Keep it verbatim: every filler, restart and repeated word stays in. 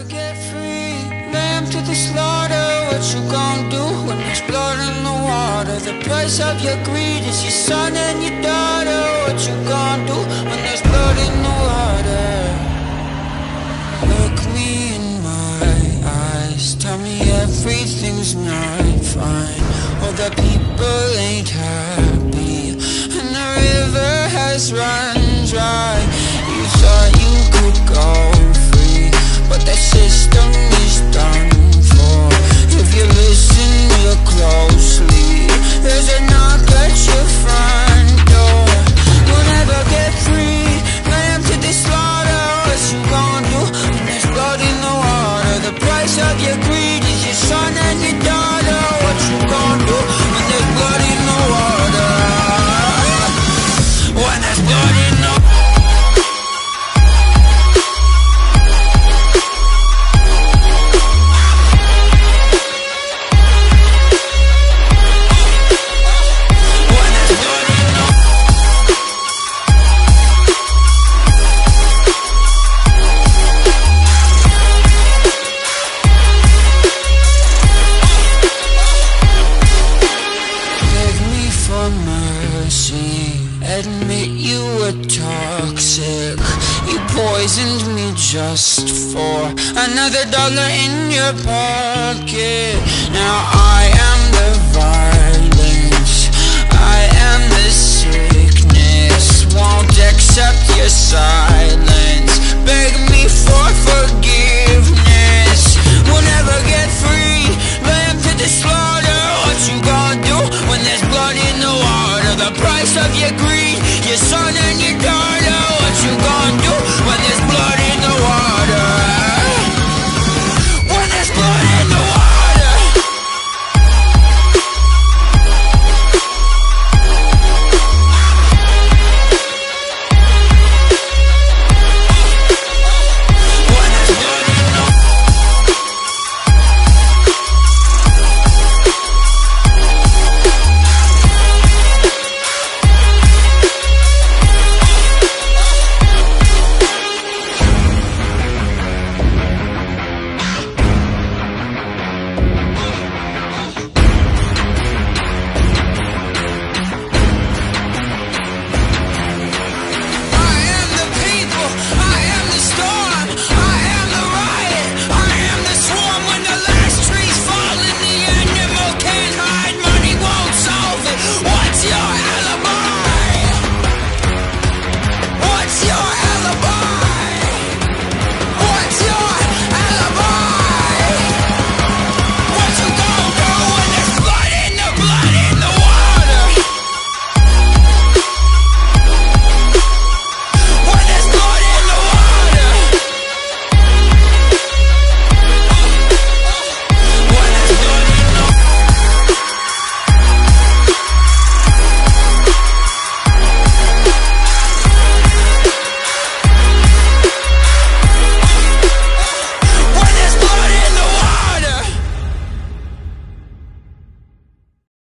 get free, lamb to the slaughter. What you gon' do when there's blood in the water? The price of your greed is your son and your daughter. What you gon' do when there's blood in the water? Look me in my eyes, tell me everything's not fine. All the people ain't happy, and the river has run dry. You thought you could go free, but that system is done for. If you listen real closely, there's a knock at your front door. You'll never get free, lamb to the slaughter. What you gon' do when there's blood in the water? The price of your greed is your son and your daughter. What you gon' do when there's blood in the water? When there's blood in the water. Admit you were toxic. You poisoned me just for another dollar in your pocket. Now I am the violence, I am the sickness. Won't accept your silence.